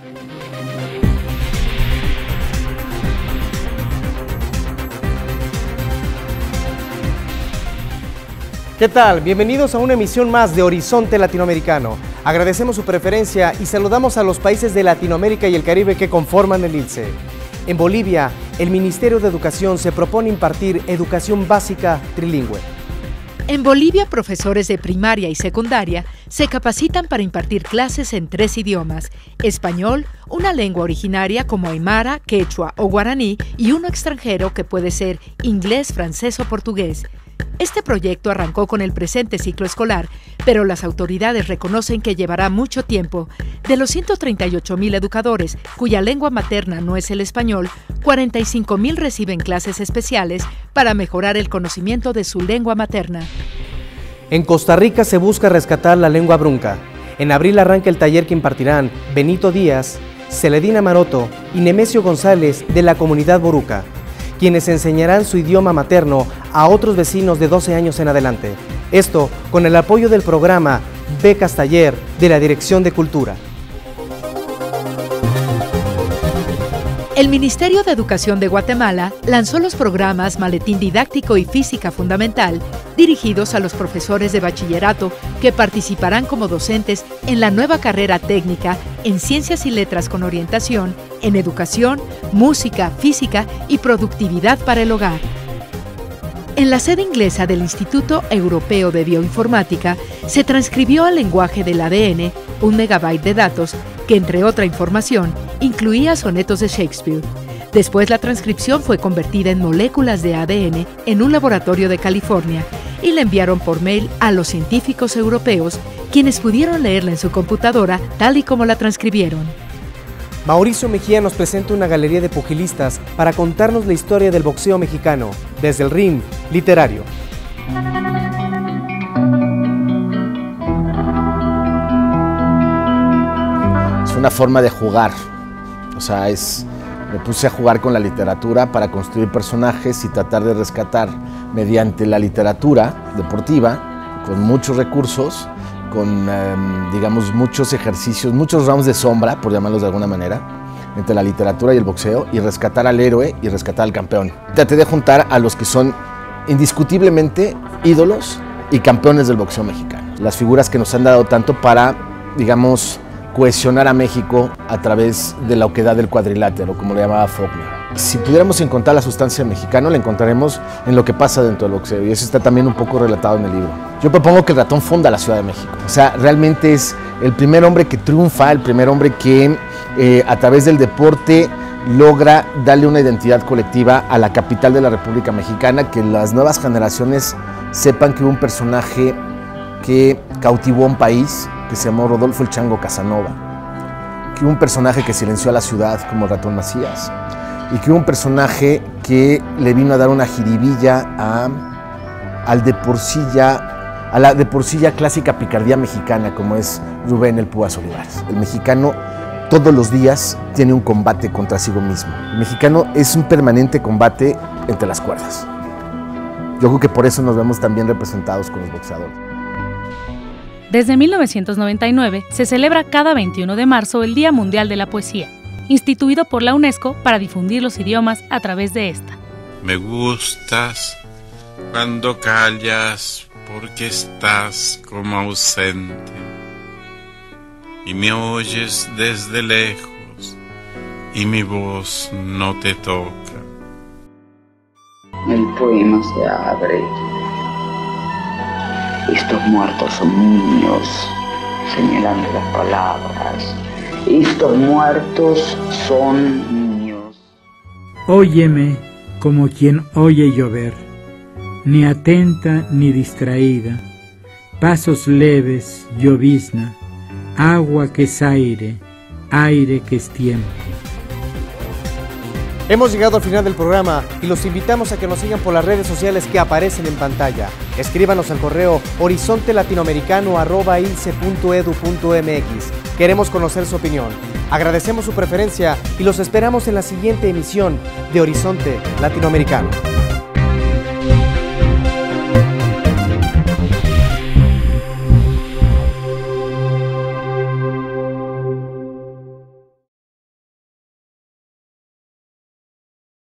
¿Qué tal? Bienvenidos a una emisión más de Horizonte Latinoamericano. Agradecemos su preferencia y saludamos a los países de Latinoamérica y el Caribe que conforman el ILCE. En Bolivia, el Ministerio de Educación se propone impartir educación básica trilingüe. En Bolivia, profesores de primaria y secundaria se capacitan para impartir clases en 3 idiomas: español, una lengua originaria como aymara, quechua o guaraní y uno extranjero que puede ser inglés, francés o portugués. Este proyecto arrancó con el presente ciclo escolar, pero las autoridades reconocen que llevará mucho tiempo. De los 138,000 educadores, cuya lengua materna no es el español, 45,000 reciben clases especiales para mejorar el conocimiento de su lengua materna. En Costa Rica se busca rescatar la lengua brunca. En abril arranca el taller que impartirán Benito Díaz, Celedina Maroto y Nemesio González de la comunidad boruca, quienes enseñarán su idioma materno a otros vecinos de 12 años en adelante. Esto con el apoyo del programa Becas Taller de la Dirección de Cultura. El Ministerio de Educación de Guatemala lanzó los programas Maletín Didáctico y Física Fundamental, dirigidos a los profesores de bachillerato que participarán como docentes en la nueva carrera técnica en Ciencias y Letras con orientación en Educación, Música, Física y Productividad para el Hogar. En la sede inglesa del Instituto Europeo de Bioinformática se transcribió al lenguaje del ADN 1 megabyte de datos que, entre otra información, incluía sonetos de Shakespeare. Después la transcripción fue convertida en moléculas de ADN en un laboratorio de California y la enviaron por mail a los científicos europeos, quienes pudieron leerla en su computadora tal y como la transcribieron. Mauricio Mejía nos presenta una galería de pugilistas para contarnos la historia del boxeo mexicano, desde el ring literario. Es una forma de jugar, o sea, me puse a jugar con la literatura para construir personajes y tratar de rescatar mediante la literatura deportiva, con muchos recursos, con, digamos, muchos ejercicios, muchos rounds de sombra, por llamarlos de alguna manera, entre la literatura y el boxeo, y rescatar al héroe y rescatar al campeón. Traté de juntar a los que son indiscutiblemente ídolos y campeones del boxeo mexicano. Las figuras que nos han dado tanto para, digamos, cohesionar a México a través de la oquedad del cuadrilátero, como le llamaba Faulkner. Si pudiéramos encontrar la sustancia mexicana, la encontraremos en lo que pasa dentro del boxeo, y eso está también un poco relatado en el libro. Yo propongo que el ratón funda la Ciudad de México. O sea, realmente es el primer hombre que triunfa, el primer hombre que a través del deporte logra darle una identidad colectiva a la capital de la República Mexicana, que las nuevas generaciones sepan que hubo un personaje que cautivó a un país, que se llamó Rodolfo el Chango Casanova, que hubo un personaje que silenció a la ciudad como el ratón Macías, y que hubo un personaje que le vino a dar una jiribilla a la de por sí ya clásica picardía mexicana, como es Rubén el Púas Olivares. El mexicano todos los días tiene un combate contra sí mismo. El mexicano es un permanente combate entre las cuerdas. Yo creo que por eso nos vemos tan bien representados con los boxeadores. Desde 1999 se celebra cada 21 de marzo el Día Mundial de la Poesía, instituido por la UNESCO para difundir los idiomas a través de esta. Me gustas cuando callas porque estás como ausente y me oyes desde lejos y mi voz no te toca. El poema se abre. Estos muertos son niños, señalando las palabras. Estos muertos son niños. Óyeme como quien oye llover, ni atenta ni distraída, pasos leves, llovizna, agua que es aire, aire que es tiempo. Hemos llegado al final del programa y los invitamos a que nos sigan por las redes sociales que aparecen en pantalla. Escríbanos al correo horizontelatinoamericano@ilce.edu.mx. Queremos conocer su opinión. Agradecemos su preferencia y los esperamos en la siguiente emisión de Horizonte Latinoamericano.